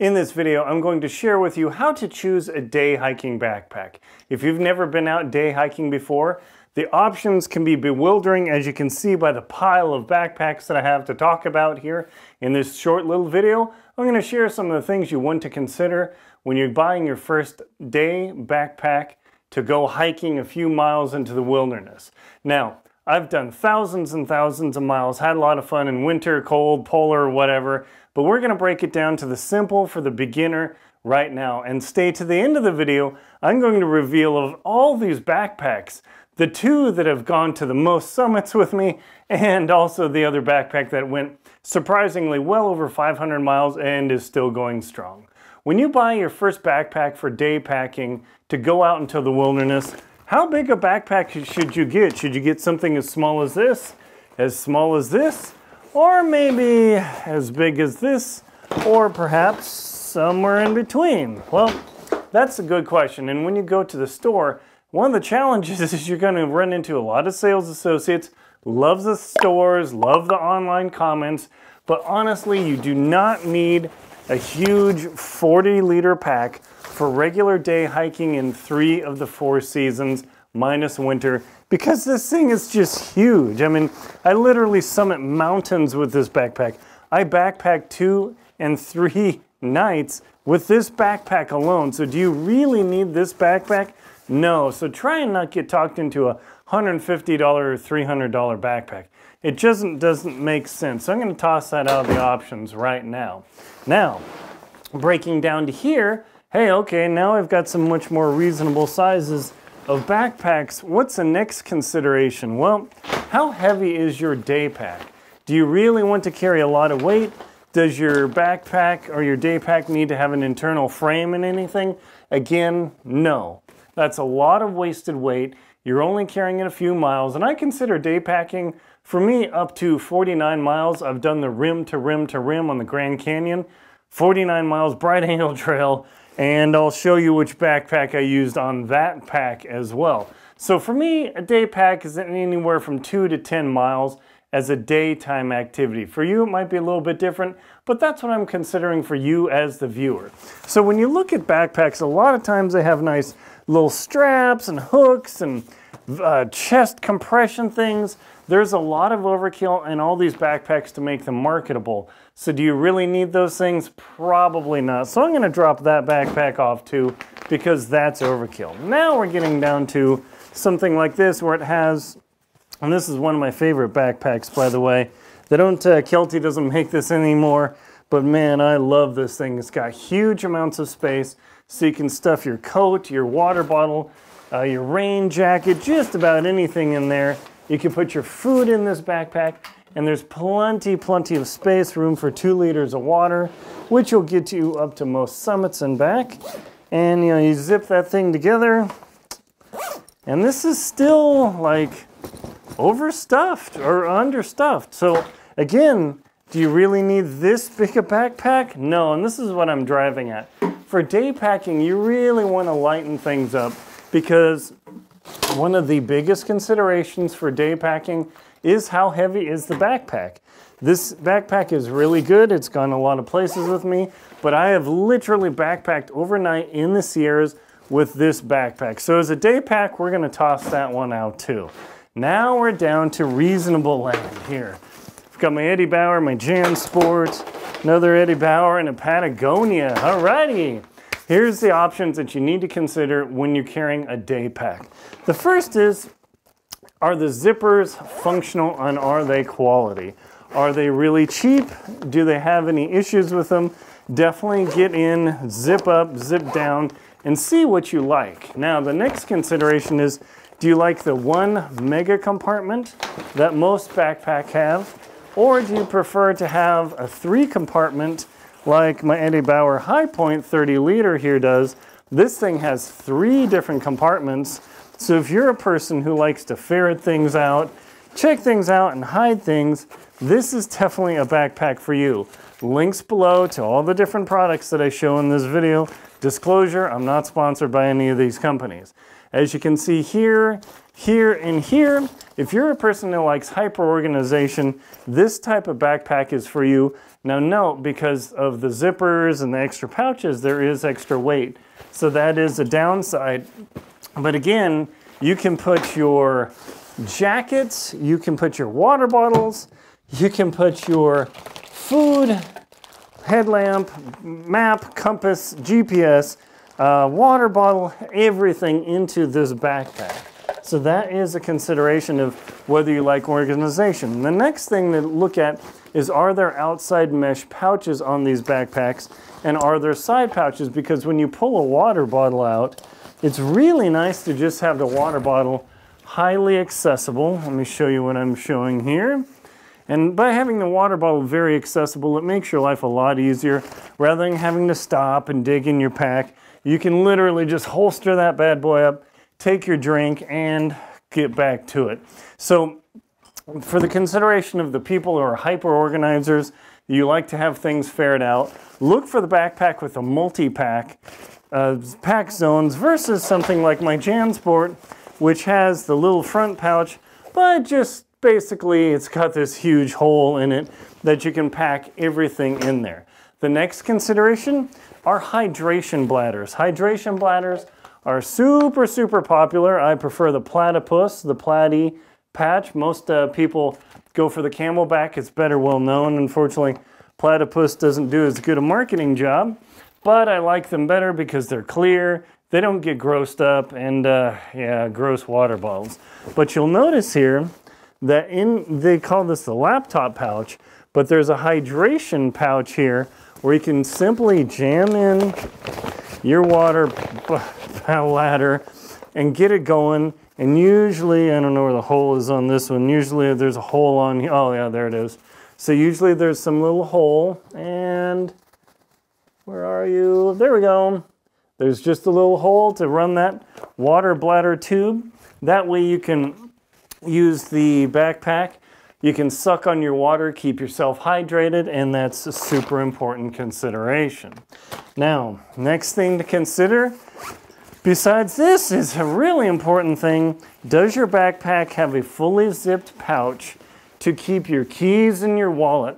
In this video, I'm going to share with you how to choose a day hiking backpack. If you've never been out day hiking before, the options can be bewildering, as you can see by the pile of backpacks that I have to talk about here in this short little video. I'm going to share some of the things you want to consider when you're buying your first day backpack to go hiking a few miles into the wilderness. Now, I've done thousands and thousands of miles, had a lot of fun in winter, cold, polar, whatever, but we're going to break it down to the simple for the beginner right now. And stay to the end of the video. I'm going to reveal of all these backpacks, the two that have gone to the most summits with me, and also the other backpack that went surprisingly well over 500 miles and is still going strong. When you buy your first backpack for day packing to go out into the wilderness, how big a backpack should you get? Should you get something as small as this, or maybe as big as this, or perhaps somewhere in between? Well, that's a good question. And when you go to the store, one of the challenges is you're going to run into a lot of sales associates, love the stores, love the online comments, but honestly, you do not need a huge 40-liter pack for regular day hiking in 3 of the 4 seasons, minus winter, because this thing is just huge. I mean, I literally summit mountains with this backpack. I backpacked 2 and 3 nights with this backpack alone. So do you really need this backpack? No. So try and not get talked into a $150 or $300 backpack. It just doesn't make sense. So I'm going to toss that out of the options right now. Now, breaking down to here, hey, okay, now I've got some much more reasonable sizes of backpacks. What's the next consideration? Well, how heavy is your day pack? Do you really want to carry a lot of weight? Does your backpack or your day pack need to have an internal frame and anything? Again, no. That's a lot of wasted weight. You're only carrying it a few miles, and I consider day packing, for me, up to 49 miles. I've done the rim to rim to rim on the Grand Canyon, 49 miles, Bright Angel Trail, and I'll show you which backpack I used on that pack as well. So for me, a day pack is anywhere from 2 to 10 miles as a daytime activity. For you, it might be a little bit different, but that's what I'm considering for you as the viewer. So when you look at backpacks, a lot of times they have nice little straps and hooks and chest compression things. There's a lot of overkill in all these backpacks to make them marketable. So do you really need those things? Probably not. So I'm going to drop that backpack off too, because that's overkill. Now we're getting down to something like this where it has, and this is one of my favorite backpacks, by the way. They don't, Kelty doesn't make this anymore, but man, I love this thing. It's got huge amounts of space, so you can stuff your coat, your water bottle, your rain jacket, just about anything in there. You can put your food in this backpack, and there's plenty of space, room for 2 liters of water, which will get you up to most summits and back. And you know, you zip that thing together, and this is still like overstuffed or understuffed. So again, do you really need this big a backpack? No, and this is what I'm driving at. For day packing, you really want to lighten things up, because one of the biggest considerations for day packing is how heavy is the backpack. This backpack is really good. It's gone a lot of places with me, but I have literally backpacked overnight in the Sierras with this backpack. So as a day pack, we're going to toss that one out too. Now we're down to reasonable land here. I've got my Eddie Bauer, my JanSport, another Eddie Bauer, and a Patagonia. Alrighty. Here's the options that you need to consider when you're carrying a day pack. The first is, are the zippers functional and are they quality? Are they really cheap? Do they have any issues with them? Definitely get in, zip up, zip down, and see what you like. Now, the next consideration is, do you like the 1 mega compartment that most backpacks have? Or do you prefer to have a 3 compartment like my Eddie Bauer High Point 30-liter here does? This thing has 3 different compartments. So if you're a person who likes to ferret things out, check things out, and hide things, this is definitely a backpack for you. Links below to all the different products that I show in this video. Disclosure, I'm not sponsored by any of these companies. As you can see here, here, and here, if you're a person that likes hyper-organization, this type of backpack is for you. Now note, because of the zippers and the extra pouches, there is extra weight. So that is a downside. But again, you can put your jackets, you can put your water bottles, you can put your food, headlamp, map, compass, GPS, water bottle, everything into this backpack. So that is a consideration of whether you like organization. The next thing to look at is, are there outside mesh pouches on these backpacks, and are there side pouches? Because when you pull a water bottle out, it's really nice to just have the water bottle highly accessible. Let me show you what I'm showing here. And by having the water bottle very accessible, it makes your life a lot easier. Rather than having to stop and dig in your pack, you can literally just holster that bad boy up, take your drink, and get back to it. So for the consideration of the people who are hyper-organizers, you like to have things fared out, look for the backpack with a multi-pack, pack zones versus something like my JanSport, which has the little front pouch, but just basically it's got this huge hole in it that you can pack everything in there. The next consideration are hydration bladders. Hydration bladders are super, super popular. I prefer the Platypus, the Platy patch. Most people go for the Camelback. It's better well known. Unfortunately, Platypus doesn't do as good a marketing job, but I like them better because they're clear. They don't get grossed up, and yeah, gross water bottles. But you'll notice here that they call this the laptop pouch, but there's a hydration pouch here where you can simply jam in your water ladder and get it going. And usually, I don't know where the hole is on this one. Usually there's a hole on here. Oh yeah, there it is. So usually there's some little hole, and where are you? There we go. There's just a little hole to run that water bladder tube. That way you can use the backpack. You can suck on your water, keep yourself hydrated, and that's a super important consideration. Now, next thing to consider, besides this, is a really important thing. Does your backpack have a fully zipped pouch to keep your keys and your wallet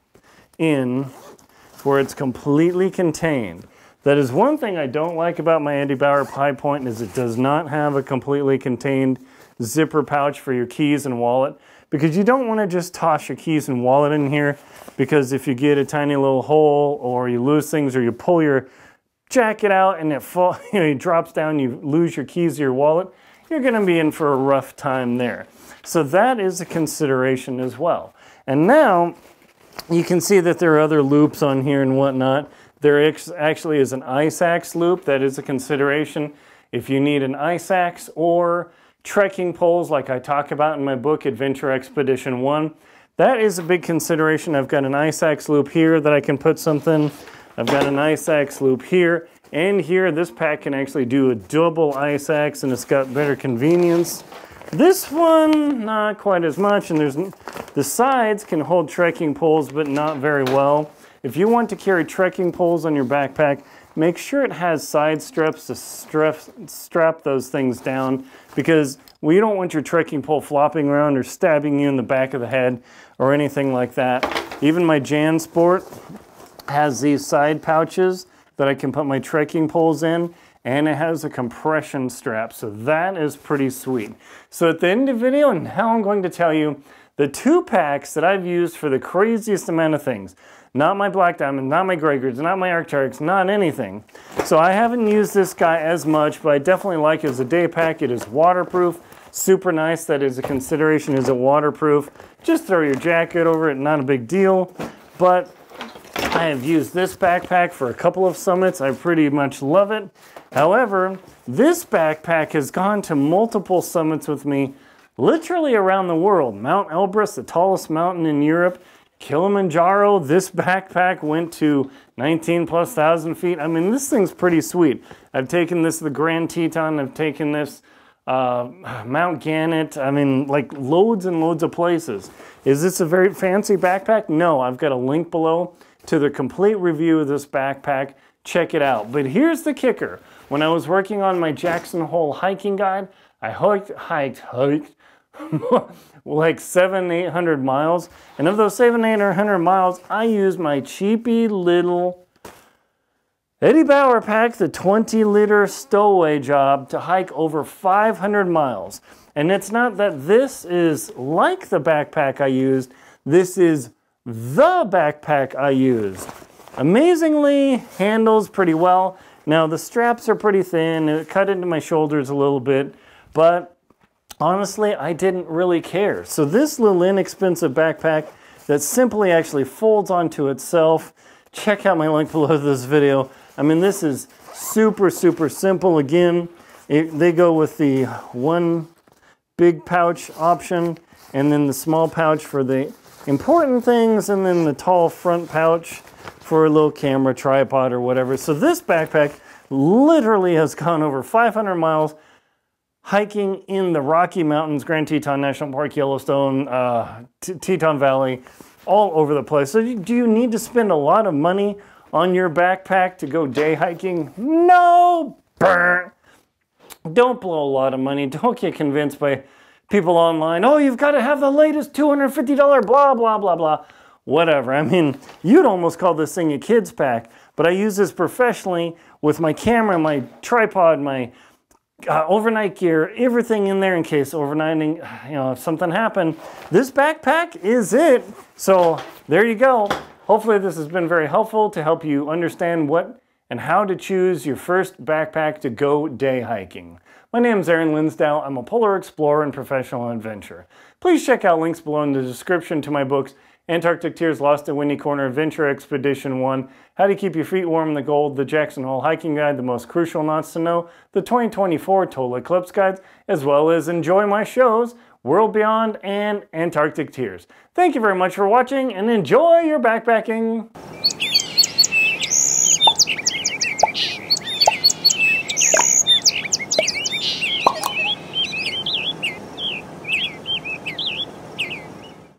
in where it's completely contained? That is one thing I don't like about my Andy Bauer Hi-Point, is it does not have a completely contained zipper pouch for your keys and wallet, because you don't want to just toss your keys and wallet in here, because if you get a tiny little hole or you lose things or you pull your jacket out and it drops down, you lose your keys or your wallet, you're going to be in for a rough time there. So that is a consideration as well. And now you can see that there are other loops on here and whatnot. There actually is an ice axe loop. That is a consideration if you need an ice axe, or trekking poles like I talk about in my book, Adventure Expedition 1. That is a big consideration. I've got an ice axe loop here that I can put something. I've got an ice axe loop here and here. This pack can actually do a double ice axe, and it's got better convenience. This one, not quite as much, and the sides can hold trekking poles, but not very well. If you want to carry trekking poles on your backpack, make sure it has side straps to strap those things down, because we don't want your trekking pole flopping around or stabbing you in the back of the head or anything like that. Even my JanSport has these side pouches that I can put my trekking poles in, and it has a compression strap, so that is pretty sweet. So at the end of the video, now I'm going to tell you the 2 packs that I've used for the craziest amount of things. Not my Black Diamond, not my Grey Goose, not my Arc'teryx, not anything. So I haven't used this guy as much, but I definitely like it as a day pack. It is waterproof, super nice. That is a consideration. Is it waterproof? Just throw your jacket over it, not a big deal. But I have used this backpack for a couple of summits. I pretty much love it. However, this backpack has gone to multiple summits with me, literally around the world. Mount Elbrus, the tallest mountain in Europe. Kilimanjaro, this backpack went to 19,000+ feet. I mean, this thing's pretty sweet. I've taken this to the Grand Teton. I've taken this Mount Gannet. I mean, like loads and loads of places. Is this a very fancy backpack? No, I've got a link below to the complete review of this backpack, check it out. But here's the kicker. When I was working on my Jackson Hole hiking guide, I hiked like 700-800 miles. And of those 700-800 miles, I used my cheapy little Eddie Bauer pack, the 20-liter stowaway job, to hike over 500 miles. And it's not that this is like the backpack I used. This is the backpack I used. Amazingly, handles pretty well. Now, the straps are pretty thin. It cut into my shoulders a little bit. But honestly, I didn't really care. So this little inexpensive backpack that simply actually folds onto itself. Check out my link below this video. I mean, this is super, super simple. Again, they go with the one big pouch option and then the small pouch for the important things and then the tall front pouch for a little camera, tripod, or whatever. So this backpack literally has gone over 500 miles hiking in the Rocky Mountains, Grand Teton National Park, Yellowstone, Teton Valley, all over the place. So do you need to spend a lot of money on your backpack to go day hiking? No! Burn. Don't blow a lot of money. Don't get convinced by people online, oh, you've got to have the latest $250 blah, blah, blah, blah. Whatever. I mean, you'd almost call this thing a kid's pack, but I use this professionally with my camera, my tripod, my overnight gear, everything in there in case overnighting, if something happened. This backpack is it. So there you go. Hopefully this has been very helpful to help you understand what and how to choose your first backpack to go day hiking. My name is Aaron Linsdau. I'm a polar explorer and professional adventurer. Please check out links below in the description to my books, Antarctic Tears, Lost at Windy Corner, Adventure Expedition 1, How to Keep Your Feet Warm in the Cold, the Jackson Hole Hiking Guide, The Most Crucial Knots to Know, the 2024 Total Eclipse Guides, as well as enjoy my shows, World Beyond and Antarctic Tears. Thank you very much for watching and enjoy your backpacking.